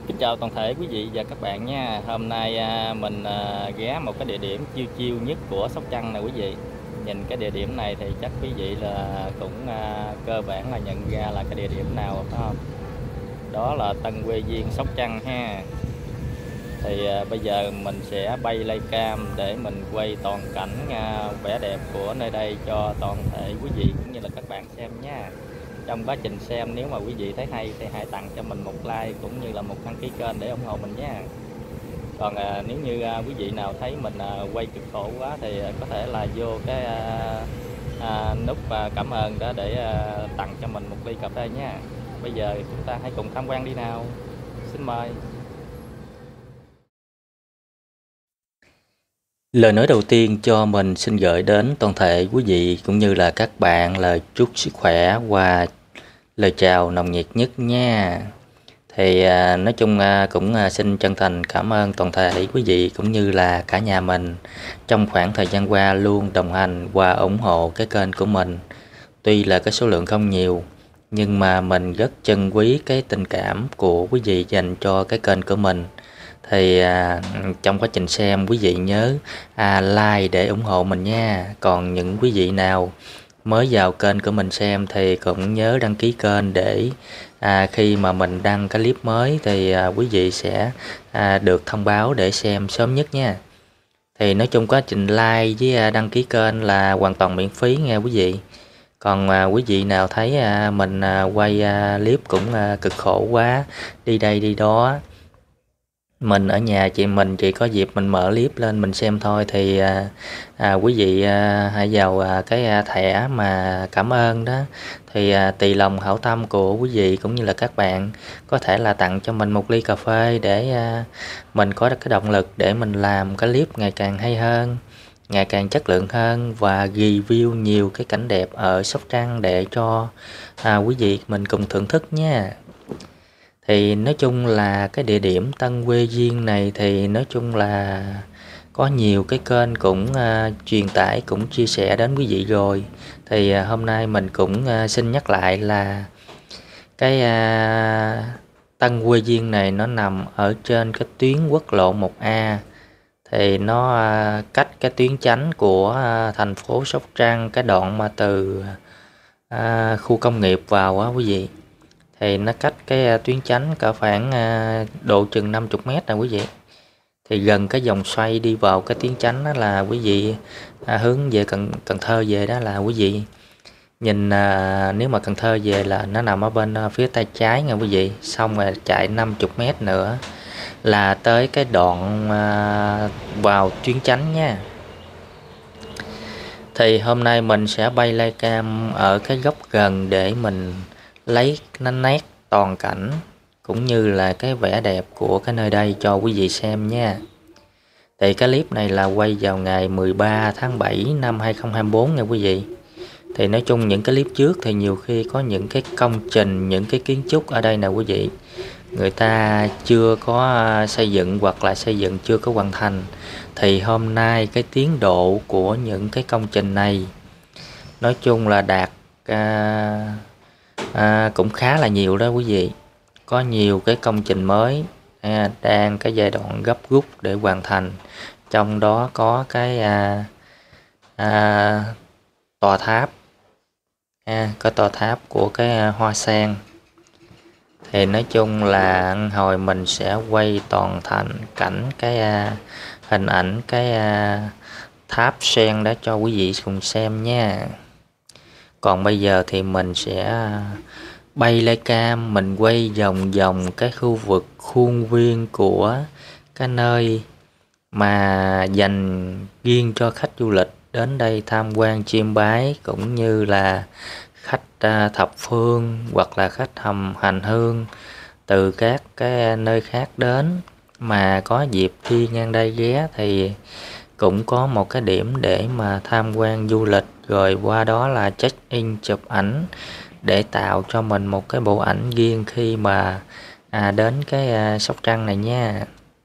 Kính chào toàn thể quý vị và các bạn nha. Hôm nay mình ghé một cái địa điểm chiêu chiêu nhất của Sóc Trăng nè quý vị. Nhìn cái địa điểm này thì chắc quý vị là cũng cơ bản là nhận ra là cái địa điểm nào phải không? Đó là Tân Quê Duyên Sóc Trăng ha. Thì bây giờ mình sẽ bay lay cam để mình quay toàn cảnh vẻ đẹp của nơi đây cho toàn thể quý vị cũng như là các bạn xem nha. Trong quá trình xem nếu mà quý vị thấy hay thì hãy tặng cho mình một like cũng như là một đăng ký kênh để ủng hộ mình nha. Còn nếu như quý vị nào thấy mình quay cực khổ quá thì có thể là vô cái nút cảm ơn đó để tặng cho mình một ly cà phê nha. Bây giờ chúng ta hãy cùng tham quan đi nào. Xin mời. Lời nói đầu tiên cho mình xin gửi đến toàn thể quý vị cũng như là các bạn là chúc sức khỏe và lời chào nồng nhiệt nhất nha. Thì nói chung cũng xin chân thành cảm ơn toàn thể quý vị cũng như là cả nhà mình trong khoảng thời gian qua luôn đồng hành và ủng hộ cái kênh của mình. Tuy là cái số lượng không nhiều nhưng mà mình rất trân quý cái tình cảm của quý vị dành cho cái kênh của mình. Thì trong quá trình xem quý vị nhớ like để ủng hộ mình nha. Còn những quý vị nào mới vào kênh của mình xem thì cũng nhớ đăng ký kênh để khi mà mình đăng cái clip mới thì quý vị sẽ được thông báo để xem sớm nhất nha. Thì nói chung quá trình like với đăng ký kênh là hoàn toàn miễn phí nha quý vị. Còn quý vị nào thấy mình quay clip cũng cực khổ quá, đi đây đi đó, mình ở nhà mình chỉ có dịp mình mở clip lên mình xem thôi thì quý vị hãy vào cái thẻ mà cảm ơn đó thì tùy lòng hảo tâm của quý vị cũng như là các bạn có thể là tặng cho mình một ly cà phê để mình có cái động lực để mình làm cái clip ngày càng hay hơn, ngày càng chất lượng hơn và review nhiều cái cảnh đẹp ở Sóc Trăng để cho quý vị mình cùng thưởng thức nha. Thì nói chung là cái địa điểm Tân Quê Duyên này thì nói chung là có nhiều cái kênh cũng truyền tải cũng chia sẻ đến quý vị rồi. Thì hôm nay mình cũng xin nhắc lại là cái Tân Quê Duyên này nó nằm ở trên cái tuyến quốc lộ 1A. Thì nó cách cái tuyến chánh của thành phố Sóc Trăng, cái đoạn mà từ khu công nghiệp vào á quý vị. Thì nó cách cái tuyến chánh cả khoảng độ chừng 50 mét nè quý vị. Thì gần cái vòng xoay đi vào cái tuyến chánh đó là quý vị hướng về Cần Thơ về đó là quý vị nhìn nếu mà Cần Thơ về là nó nằm ở bên phía tay trái nha quý vị. Xong rồi chạy 50 mét nữa là tới cái đoạn vào tuyến chánh nha. Thì hôm nay mình sẽ bay lay cam ở cái góc gần để mình lấy nét toàn cảnh cũng như là cái vẻ đẹp của cái nơi đây cho quý vị xem nha. Thì cái clip này là quay vào ngày 13 tháng 7 năm 2024 nha quý vị. Thì nói chung những cái clip trước thì nhiều khi có những cái công trình, những cái kiến trúc ở đây nè quý vị, người ta chưa có xây dựng hoặc là xây dựng chưa có hoàn thành. Thì hôm nay cái tiến độ của những cái công trình này nói chung là đạt cũng khá là nhiều đó quý vị. Có nhiều cái công trình mới đang cái giai đoạn gấp rút để hoàn thành. Trong đó có cái tòa tháp, có tòa tháp của cái Hoa Sen. Thì nói chung là hồi mình sẽ quay toàn thành cảnh cái hình ảnh cái tháp sen đó cho quý vị cùng xem nha. Còn bây giờ thì mình sẽ bay lay cam mình quay vòng vòng cái khu vực khuôn viên của cái nơi mà dành riêng cho khách du lịch đến đây tham quan chiêm bái cũng như là khách thập phương hoặc là khách hành hương từ các cái nơi khác đến mà có dịp đi ngang đây ghé thì cũng có một cái điểm để mà tham quan du lịch rồi qua đó là check in chụp ảnh để tạo cho mình một cái bộ ảnh riêng khi mà đến cái Sóc Trăng này nha.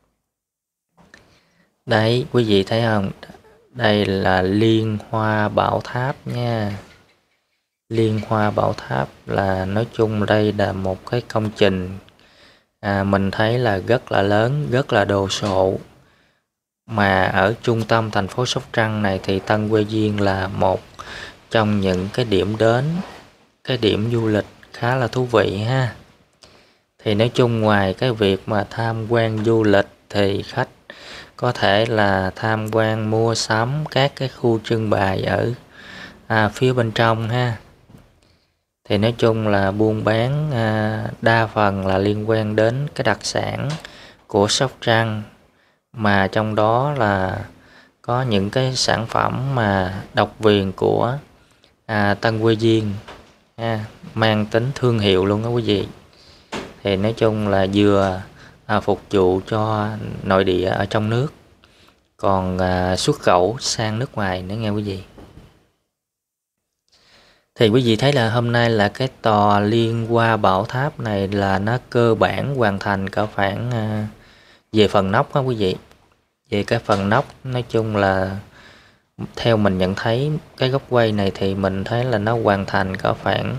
Đấy quý vị thấy không, đây là Liên Hoa Bảo Tháp nha. Liên Hoa Bảo Tháp là nói chung đây là một cái công trình mình thấy là rất là lớn, rất là đồ sộ. Mà ở trung tâm thành phố Sóc Trăng này thì Tân Quê Duyên là một trong những cái điểm đến, cái điểm du lịch khá là thú vị ha. Thì nói chung ngoài cái việc mà tham quan du lịch thì khách có thể là tham quan mua sắm các cái khu trưng bày ở phía bên trong ha. Thì nói chung là buôn bán đa phần là liên quan đến cái đặc sản của Sóc Trăng, mà trong đó là có những cái sản phẩm mà độc quyền của Tân Quê Duyên mang tính thương hiệu luôn đó quý vị. Thì nói chung là vừa phục vụ cho nội địa ở trong nước, còn xuất khẩu sang nước ngoài nữa nghe quý vị. Thì quý vị thấy là hôm nay là cái tòa Liên Hoa Bảo Tháp này là nó cơ bản hoàn thành cả khoảng về phần nóc đó quý vị. Về cái phần nóc nói chung là theo mình nhận thấy cái góc quay này thì mình thấy là nó hoàn thành có khoảng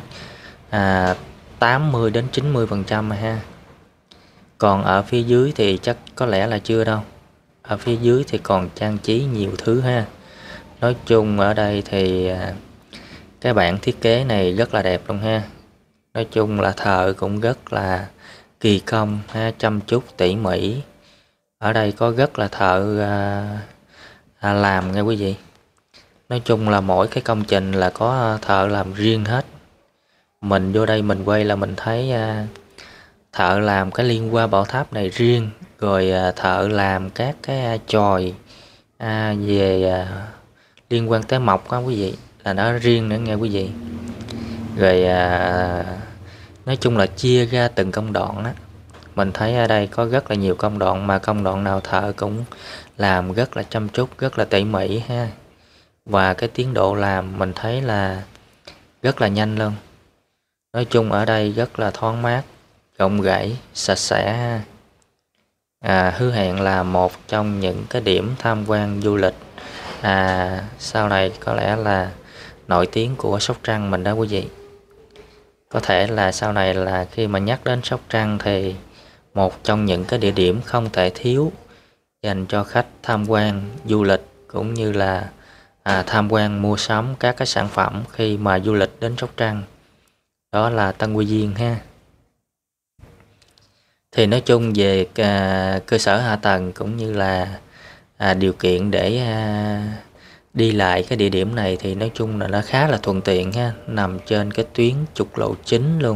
80 đến 90% ha. Còn ở phía dưới thì chắc có lẽ là chưa đâu. Ở phía dưới thì còn trang trí nhiều thứ ha. Nói chung ở đây thì cái bản thiết kế này rất là đẹp luôn ha. Nói chung là thợ cũng rất là kỳ công ha, chăm chút tỉ mỉ. Ở đây có rất là thợ làm nha quý vị. Nói chung là mỗi cái công trình là có thợ làm riêng hết. Mình vô đây mình quay là mình thấy thợ làm cái Liên Hoa Bảo Tháp này riêng, rồi thợ làm các cái chòi về liên quan tới mộc á quý vị, là nó riêng nữa nghe quý vị. Rồi nói chung là chia ra từng công đoạn á. Mình thấy ở đây có rất là nhiều công đoạn, mà công đoạn nào thợ cũng làm rất là chăm chút, rất là tỉ mỉ ha. Và cái tiến độ làm mình thấy là rất là nhanh luôn. Nói chung ở đây rất là thoáng mát, rộng rãi, sạch sẽ ha. Hứa hẹn là một trong những cái điểm tham quan du lịch sau này có lẽ là nổi tiếng của Sóc Trăng mình đó quý vị. Có thể là sau này là khi mà nhắc đến Sóc Trăng thì một trong những cái địa điểm không thể thiếu dành cho khách tham quan du lịch, cũng như là tham quan mua sắm các cái sản phẩm khi mà du lịch đến Sóc Trăng, đó là Tân Quê Duyên ha. Thì nói chung về cơ sở hạ tầng cũng như là điều kiện để đi lại cái địa điểm này thì nói chung là nó khá là thuận tiện ha, nằm trên cái tuyến trục lộ chính luôn.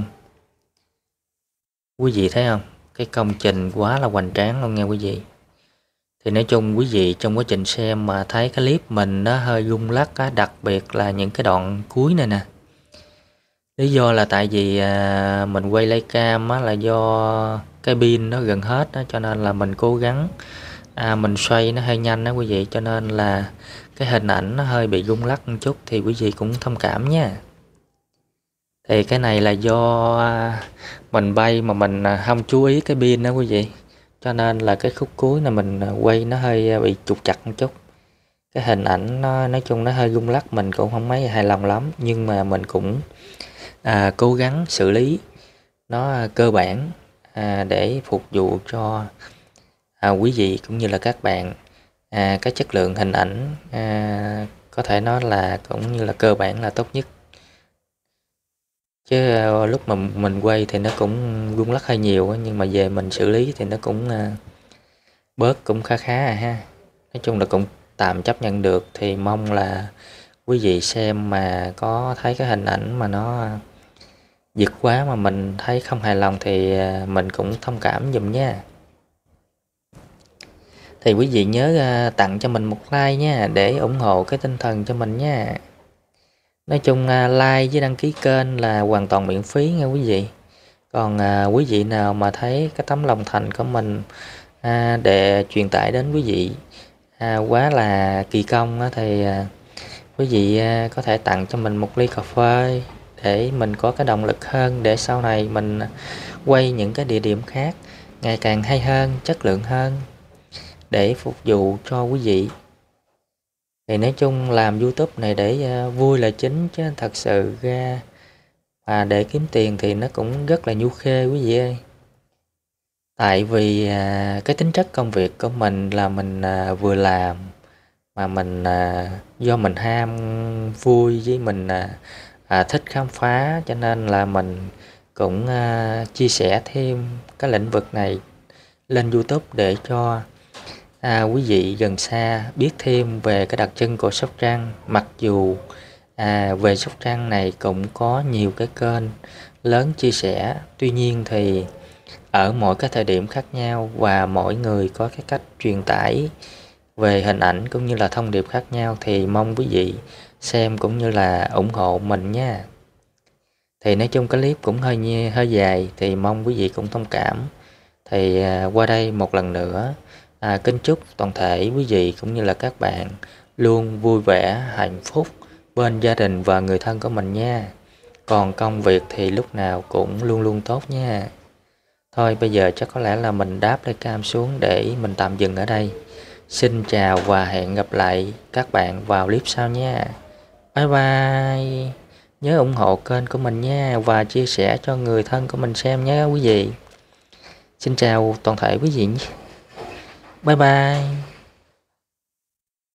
Quý vị thấy không, cái công trình quá là hoành tráng luôn nha quý vị. Thì nói chung quý vị trong quá trình xem mà thấy cái clip mình nó hơi rung lắc á, đặc biệt là những cái đoạn cuối này nè. Lý do là tại vì mình quay Leica á, là do cái pin nó gần hết á, cho nên là mình cố gắng mình xoay nó hơi nhanh đó quý vị, cho nên là cái hình ảnh nó hơi bị rung lắc một chút, thì quý vị cũng thông cảm nha. Thì cái này là do mình bay mà mình không chú ý cái pin đó quý vị, cho nên là cái khúc cuối là mình quay nó hơi bị trục trặc một chút. Cái hình ảnh nó nói chung nó hơi rung lắc, mình cũng không mấy hài lòng lắm, nhưng mà mình cũng cố gắng xử lý nó cơ bản để phục vụ cho quý vị cũng như là các bạn cái chất lượng hình ảnh có thể nói là cũng như là cơ bản là tốt nhất. Chứ lúc mà mình quay thì nó cũng rung lắc hơi nhiều, nhưng mà về mình xử lý thì nó cũng bớt cũng khá khá ha. Nói chung là cũng tạm chấp nhận được. Thì mong là quý vị xem mà có thấy cái hình ảnh mà nó giật quá mà mình thấy không hài lòng thì mình cũng thông cảm giùm nha. Thì quý vị nhớ tặng cho mình một like nha, để ủng hộ cái tinh thần cho mình nha. Nói chung like với đăng ký kênh là hoàn toàn miễn phí nha quý vị. Còn quý vị nào mà thấy cái tấm lòng thành của mình để truyền tải đến quý vị quá là kỳ công thì quý vị có thể tặng cho mình một ly cà phê để mình có cái động lực hơn, để sau này mình quay những cái địa điểm khác ngày càng hay hơn, chất lượng hơn, để phục vụ cho quý vị. Thì nói chung làm YouTube này để vui là chính, chứ thật sự ra để kiếm tiền thì nó cũng rất là nhu khê quý vị ơi. Tại vì cái tính chất công việc của mình là mình vừa làm mà mình do mình ham vui với mình thích khám phá, cho nên là mình cũng chia sẻ thêm cái lĩnh vực này lên YouTube để cho quý vị gần xa biết thêm về cái đặc trưng của Sóc Trăng. Mặc dù về Sóc Trăng này cũng có nhiều cái kênh lớn chia sẻ, tuy nhiên thì ở mỗi cái thời điểm khác nhau và mỗi người có cái cách truyền tải về hình ảnh cũng như là thông điệp khác nhau, thì mong quý vị xem cũng như là ủng hộ mình nha. Thì nói chung cái clip cũng hơi dài thì mong quý vị cũng thông cảm. Thì qua đây một lần nữa kính chúc toàn thể quý vị cũng như là các bạn luôn vui vẻ, hạnh phúc bên gia đình và người thân của mình nha. Còn công việc thì lúc nào cũng luôn luôn tốt nha. Thôi bây giờ chắc có lẽ là mình đáp lấy cam xuống để mình tạm dừng ở đây. Xin chào và hẹn gặp lại các bạn vào clip sau nha. Bye bye. Nhớ ủng hộ kênh của mình nha và chia sẻ cho người thân của mình xem nhé quý vị. Xin chào toàn thể quý vị. Bye bye.